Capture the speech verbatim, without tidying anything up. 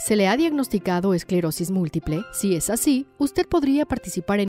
¿Se le ha diagnosticado esclerosis múltiple? Si es así, usted podría participar en